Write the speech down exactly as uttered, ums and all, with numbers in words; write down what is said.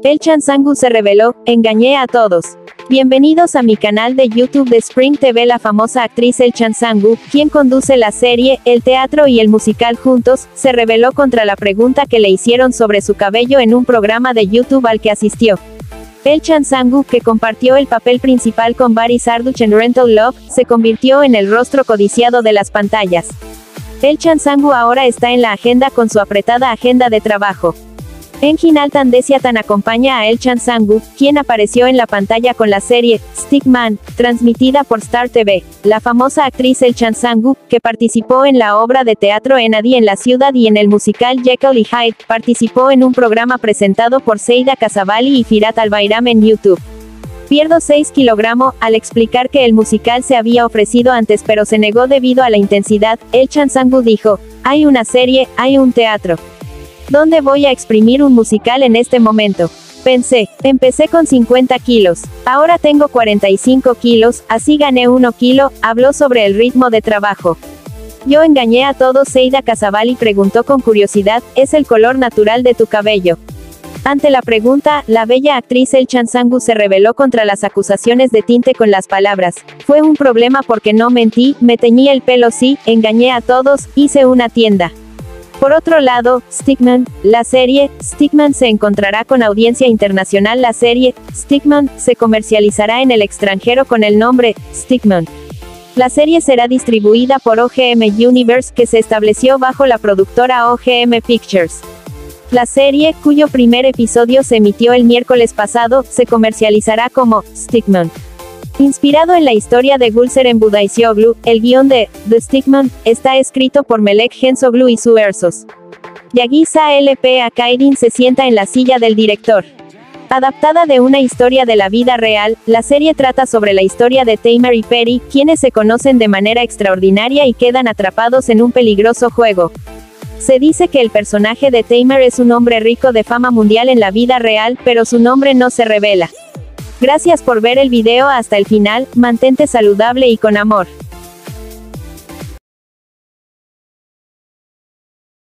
El Chansangu se reveló, engañé a todos. Bienvenidos a mi canal de YouTube de Spring T V. La famosa actriz El Chansangu, quien conduce la serie, el teatro y el musical juntos, se reveló contra la pregunta que le hicieron sobre su cabello en un programa de YouTube al que asistió. El Chansangu, que compartió el papel principal con Barry Sarduch en Rental Love, se convirtió en el rostro codiciado de las pantallas. El Chansangu ahora está en la agenda con su apretada agenda de trabajo. Engin Altan Desiatan acompaña a El Chansangu, quien apareció en la pantalla con la serie Stickman, transmitida por Star T V. La famosa actriz El Chansangu, que participó en la obra de teatro Enadi en la ciudad y en el musical Jekyll y Hyde, participó en un programa presentado por Seida Kasabali y Firat Albayram en YouTube. Pierdo seis kilogramos, al explicar que el musical se había ofrecido antes pero se negó debido a la intensidad. El Chansangu dijo: hay una serie, hay un teatro. ¿Dónde voy a exprimir un musical en este momento? Pensé, empecé con cincuenta kilos, ahora tengo cuarenta y cinco kilos, así gané uno kilo, habló sobre el ritmo de trabajo. Yo engañé a todos. Seida Kasabali preguntó con curiosidad, ¿es el color natural de tu cabello? Ante la pregunta, la bella actriz El Chansangu se rebeló contra las acusaciones de tinte con las palabras: fue un problema porque no mentí, me teñí el pelo, sí, engañé a todos, hice una tienda. Por otro lado, Stickman, la serie Stickman se encontrará con audiencia internacional. La serie Stickman se comercializará en el extranjero con el nombre Stickman. La serie será distribuida por O G M Universe, que se estableció bajo la productora O G M Pictures. La serie, cuyo primer episodio se emitió el miércoles pasado, se comercializará como Stickman. Inspirado en la historia de Gülseren Budaysioglu, el guión de The Stickman está escrito por Melek Gensoglu y Su Ersos. Yagisa L P Akaydin se sienta en la silla del director. Adaptada de una historia de la vida real, la serie trata sobre la historia de Tamer y Peri, quienes se conocen de manera extraordinaria y quedan atrapados en un peligroso juego. Se dice que el personaje de Tamer es un hombre rico de fama mundial en la vida real, pero su nombre no se revela. Gracias por ver el video hasta el final, mantente saludable y con amor.